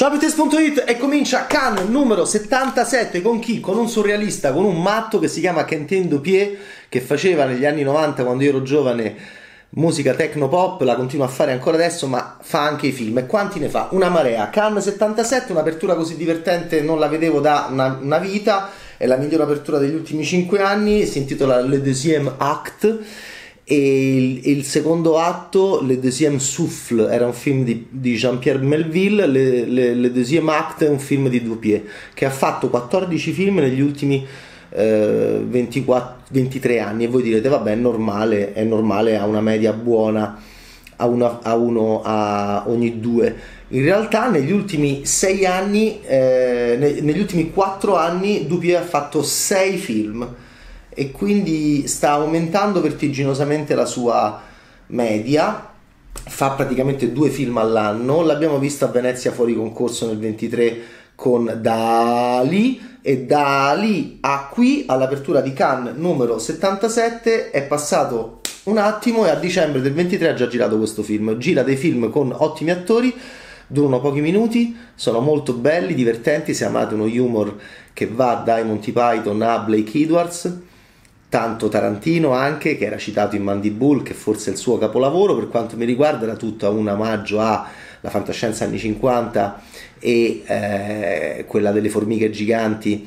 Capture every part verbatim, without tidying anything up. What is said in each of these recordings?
Ciao Pites punto it e comincia Cannes numero settantasette con chi? Con un surrealista, con un matto che si chiama Quentin Dupieux, che faceva negli anni novanta, quando io ero giovane, musica techno pop, la continua a fare ancora adesso, ma fa anche i film. E quanti ne fa? Una marea. Cannes settantasette, un'apertura così divertente non la vedevo da una, una vita, è la migliore apertura degli ultimi cinque anni, si intitola Le Deuxième Acte. E il, il secondo atto, Le Deuxième Souffle, era un film di, di Jean-Pierre Melville. Le, le, Le Deuxième Acte è un film di Dupieux, che ha fatto quattordici film negli ultimi eh, ventiquattro, ventitré anni. E voi direte, vabbè, è normale, è normale, ha una media buona, a, una, a uno a ogni due. In realtà negli ultimi sei anni, eh, ne, negli ultimi quattro anni Dupieux ha fatto sei film, e quindi sta aumentando vertiginosamente la sua media, fa praticamente due film all'anno. L'abbiamo visto a Venezia fuori concorso nel ventitré con Dali, e da lì a qui, all'apertura di Cannes numero settantasette, è passato un attimo e a dicembre del ventitré ha già girato questo film. Gira dei film con ottimi attori, durano pochi minuti, sono molto belli, divertenti, se amate uno humor che va dai Monty Python a Blake Edwards. Tanto Tarantino anche, che era citato in Mandy Bull, che forse è il suo capolavoro. Per quanto mi riguarda era tutto un omaggio alla fantascienza anni cinquanta e eh, quella delle formiche giganti,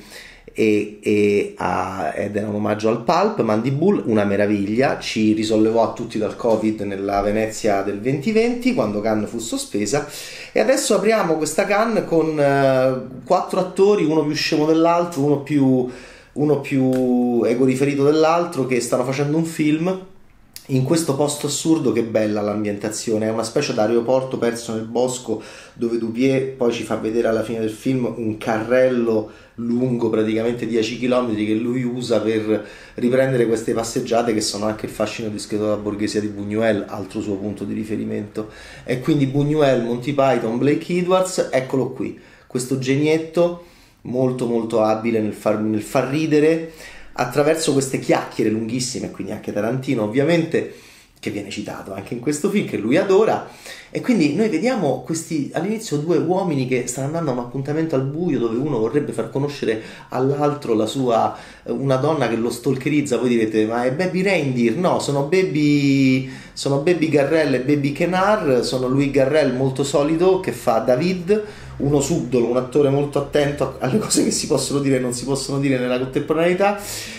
e, e a, ed era un omaggio al pulp. Mandy Bull, una meraviglia, ci risollevò a tutti dal Covid nella Venezia del duemilaventi, quando Cannes fu sospesa. E adesso apriamo questa Cannes con eh, quattro attori, uno più scemo dell'altro, uno più... uno più egoriferito dell'altro, che stanno facendo un film in questo posto assurdo. Che bella l'ambientazione, è una specie d'aeroporto perso nel bosco, dove Dupieux poi ci fa vedere alla fine del film un carrello lungo praticamente dieci chilometri che lui usa per riprendere queste passeggiate, che sono anche il fascino discreto della borghesia di Buñuel, altro suo punto di riferimento. E quindi Buñuel, Monty Python, Blake Edwards, eccolo qui, questo genietto molto molto abile nel far, nel far ridere attraverso queste chiacchiere lunghissime. Quindi anche Tarantino, ovviamente, che viene citato anche in questo film, che lui adora. E quindi noi vediamo questi all'inizio due uomini che stanno andando a un appuntamento al buio, dove uno vorrebbe far conoscere all'altro la sua, una donna che lo stalkerizza. Voi direte, ma è Baby Reindeer? No, sono Baby sono Baby Garrel e Baby Kenar. Sono Louis Garrel, molto solido, che fa David, uno subdolo, un attore molto attento alle cose che si possono dire e non si possono dire nella contemporaneità.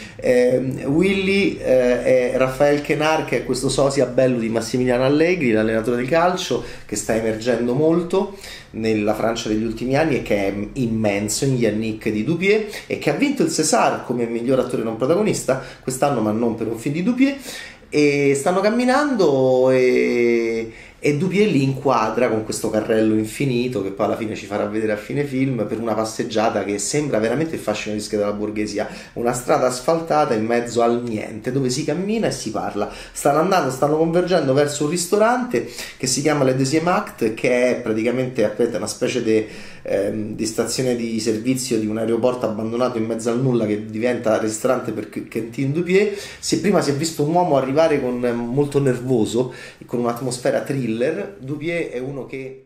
eh, Willy eh, è Raphael Quenard, che è questo sosia bello di Massimiliano Allegri, l'allenatore di calcio, che sta emergendo molto nella Francia degli ultimi anni e che è immenso in Yannick di Dupieux, e che ha vinto il César come miglior attore non protagonista quest'anno, ma non per un film di Dupieux. E stanno camminando e, e Dupieux li inquadra con questo carrello infinito, che poi alla fine ci farà vedere a fine film, per una passeggiata che sembra veramente il fascino discreto della borghesia, una strada asfaltata in mezzo al niente, dove si cammina e si parla. Stanno andando, stanno convergendo verso un ristorante che si chiama Le Deuxième Acte, che è praticamente aspetta, una specie di, ehm, di stazione di servizio di un aeroporto abbandonato in mezzo al nulla, che diventa ristorante per Quentin Dupieux. Se prima si è visto un uomo arrivare con molto nervoso, con un'atmosfera thriller, Dupieux è uno che